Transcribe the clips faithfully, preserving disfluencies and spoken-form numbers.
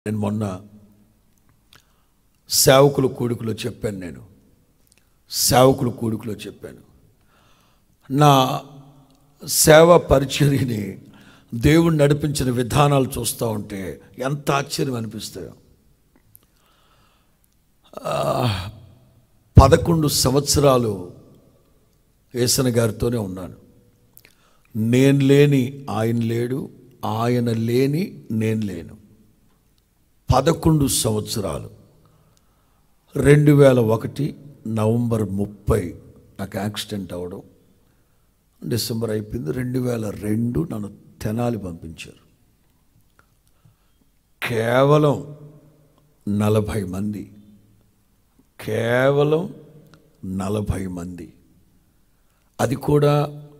నేను మొన్న సేవకుల కూడికలో చెప్పాను. నేను సేవకుల కూడికలో చెప్పాను నా సేవ పరిచర్యని దేవుడు నడిపించిన విధానాలు చూస్తూ ఉంటే ఎంత ఆశ్చర్యం అనిపిస్తాయో. పదకొండు సంవత్సరాలు యేసన్న గారితోనే ఉన్నాను. నేను లేని ఆయన లేడు, ఆయన లేని నేను లేను. పదకొండు సంవత్సరాలు. రెండు వేల ఒకటి నవంబర్ ముప్పై నాకు యాక్సిడెంట్ అవ్వడం, డిసెంబర్ అయిపోయింది. రెండు వేల రెండు నన్ను తెనాలి పంపించారు. కేవలం నలభై మంది కేవలం నలభై మంది అది కూడా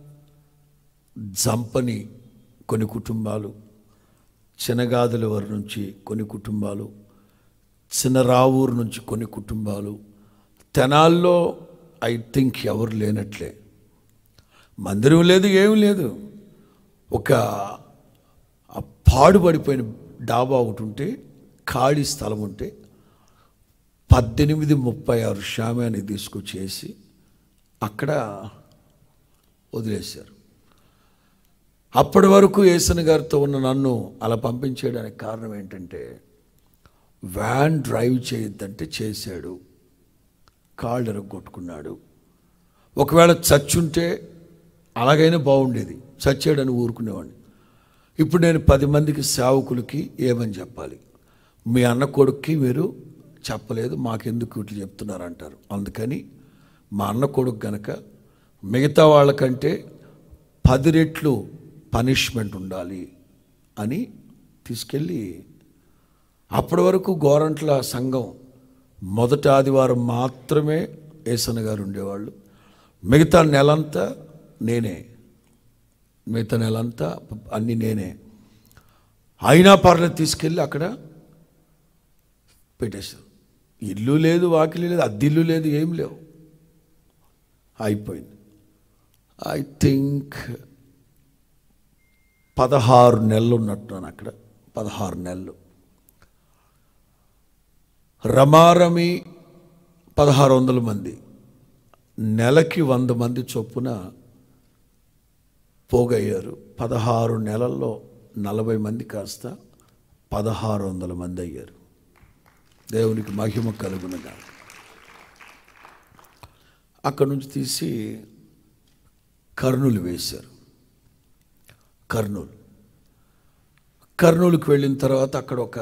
జంపని కొన్ని కుటుంబాలు, చినగాదుల వారి నుంచి కొన్ని కుటుంబాలు, చిన్నరావూరు నుంచి కొన్ని కుటుంబాలు. తెనాల్లో ఐ థింక్ ఎవరు లేనట్లే. మందిరం లేదు, ఏమి లేదు. ఒక పాడుపడిపోయిన డాబా ఒకటి ఉంటే, ఖాళీ స్థలం ఉంటే పద్దెనిమిది ముప్పై ఆరు షామ్యాన్ని తీసుకొచ్చేసి అక్కడ వదిలేశారు. అప్పటి వరకు యేసన్న గారితో ఉన్న నన్ను అలా పంపించేయడానికి కారణం ఏంటంటే, వ్యాన్ డ్రైవ్ చేయొద్దంటే చేశాడు, కాళ్ళు ఎరగొట్టుకున్నాడు. ఒకవేళ చచ్చుంటే అలాగైనా బాగుండేది, చచ్చాడని ఊరుకునేవాడిని. ఇప్పుడు నేను పది మందికి సేవకులకి ఏమని చెప్పాలి? మీ అన్న కొడుక్కి మీరు చెప్పలేదు, మాకెందుకు ఇట్లు చెప్తున్నారంటారు. అందుకని మా అన్న కొడుకు గనక మిగతా వాళ్ళకంటే పది రెట్లు పనిష్మెంట్ ఉండాలి అని తీసుకెళ్ళి, అప్పటి వరకు గోరంట్ల సంఘం మొదటి ఆదివారం మాత్రమే యేసన్న గారు ఉండేవాళ్ళు. మిగతా నెలంతా నేనే, మిగతా నెలంతా అన్నీ నేనే. అయినా పర్లేదు తీసుకెళ్ళి అక్కడ పెట్టేశారు. ఇల్లు లేదు, వాకిలి లేదు, అద్దిల్లు లేదు, ఏం లేవు. అయిపోయింది. ఐ థింక్ పదహారు నెలలు ఉన్నట్టున్నాను అక్కడ. పదహారు నెలలు రమారమి పదహారు వందల మంది, నెలకి వంద మంది చొప్పున పోగయ్యారు. పదహారు నెలల్లో నలభై మంది కాస్త పదహారు వందల మంది అయ్యారు. దేవునికి మహిమ కలుగునుగా. అక్కడి నుంచి తీసి కర్నూలు వేశారు. కర్నూలు కర్నూలుకి వెళ్ళిన తర్వాత అక్కడ ఒక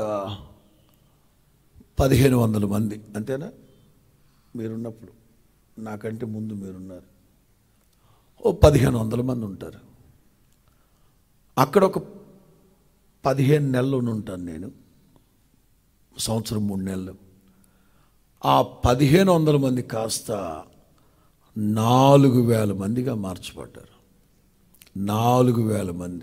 పదిహేను వందల మంది, అంతేనా? మీరున్నప్పుడు, నాకంటే ముందు మీరున్నారు. ఓ పదిహేను వందల మంది ఉంటారు. అక్కడ ఒక పదిహేను నెలలు ఉంటాను నేను, సంవత్సరం మూడు నెలలు. ఆ పదిహేను వందల మంది కాస్త నాలుగు వేల మందిగా మార్చబడ్డారు. నాలుగు వేల మంది.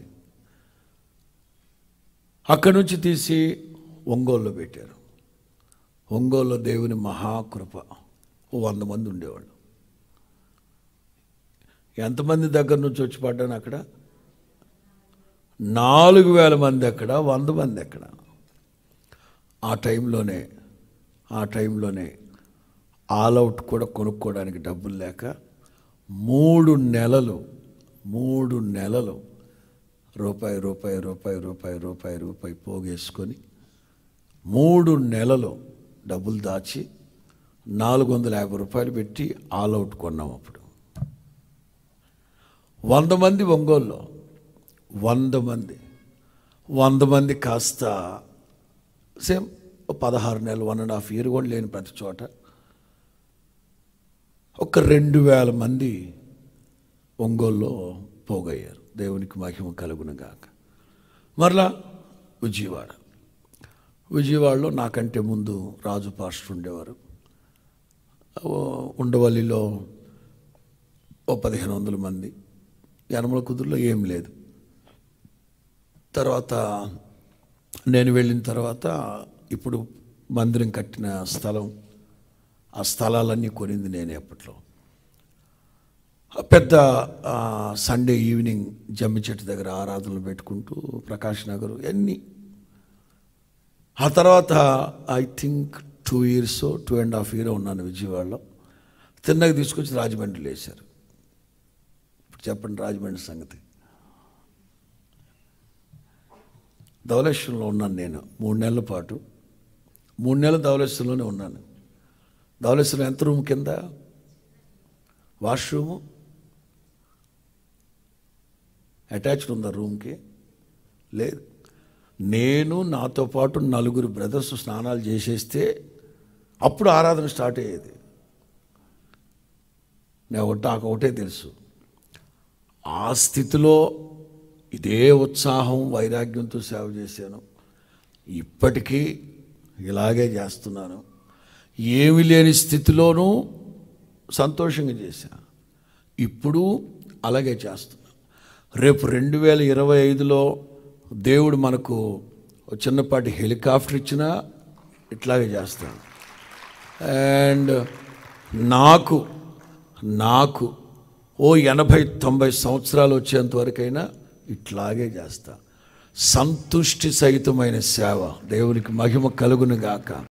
అక్కడి నుంచి తీసి ఒంగోలులో పెట్టారు. ఒంగోలులో దేవుని మహాకృప, వంద మంది ఉండేవాళ్ళు. ఎంతమంది దగ్గర నుంచి వచ్చి పడ్డాను అక్కడ? నాలుగు వేల మంది అక్కడ, వంద మంది అక్కడ. ఆ టైంలోనే ఆ టైంలోనే ఆల్అవుట్ కూడా కొనుక్కోవడానికి డబ్బులు లేక మూడు నెలలు మూడు నెలలు రూపాయి రూపాయి రూపాయి రూపాయి రూపాయి రూపాయి పోగేసుకొని మూడు నెలలు డబ్బులు దాచి నాలుగు వందల యాభై రూపాయలు పెట్టి ఆల్అవుట్ కొన్నాం. అప్పుడు వంద మంది ఒంగోలులో, వంద మంది వంద మంది కాస్త సేమ్ పదహారు నెలలు, వన్ అండ్ హాఫ్ ఇయర్ కూడా లేని ప్రతి చోట ఒక రెండు వేల మంది ఒంగోలులో పోగయ్యారు. దేవునికి మహిమ కలుగునుగాక. మరలా విజయవాడ విజయవాడలో నాకంటే ముందు రాజు పాస్టర్ ఉండేవారు. ఉండవల్లిలో ఓ పదిహేను వందల మంది, యనమల కుదురులో ఏం లేదు. తర్వాత నేను వెళ్ళిన తర్వాత ఇప్పుడు మందిరం కట్టిన స్థలం, ఆ స్థలాలన్నీ కొనింది నేనే. అప్పట్లో పెద్ద సండే ఈవినింగ్ జమ్మి చెట్టు దగ్గర ఆరాధనలు పెట్టుకుంటూ ప్రకాష్ నగర్ అన్నీ ఆ తర్వాత I think two years two and half year ఉన్నాను విజయవాడలో. తిన్నగా తీసుకొచ్చి రాజమండ్రిలో వేశారు. ఇప్పుడు చెప్పండి రాజమండ్రి సంగతి. ధవళేశ్వరంలో ఉన్నాను నేను మూడు నెలల పాటు. మూడు నెలలు ధవళేశ్వరంలోనే ఉన్నాను. ధవళేశ్వరం ఎంత రూమ్ కింద? వాష్రూము అటాచ్డ్ ఉందా రూమ్కి? లేదు. నేను నాతో పాటు నలుగురు బ్రదర్స్ స్నానాలు చేసేస్తే అప్పుడు ఆరాధన స్టార్ట్ అయ్యేది. నేను ఒకటి నాకు ఒకటే తెలుసు, ఆ స్థితిలో ఇదే ఉత్సాహం వైరాగ్యంతో సేవ చేశాను. ఇప్పటికీ ఇలాగే చేస్తున్నాను. ఏమీ లేని స్థితిలోనూ సంతోషంగా చేశాను. ఇప్పుడు అలాగే చేస్తున్నాను. రేపు రెండు వేల ఇరవై ఐదులో దేవుడు మనకు చిన్నపాటి హెలికాప్టర్ ఇచ్చినా ఇట్లాగే చేస్తాను. అండ్ నాకు నాకు ఓ ఎనభై తొంభై సంవత్సరాలు వచ్చేంత వరకైనా ఇట్లాగే చేస్తా. సంతుష్టి సహితమైన సేవ. దేవునికి మహిమ కలుగును గాక.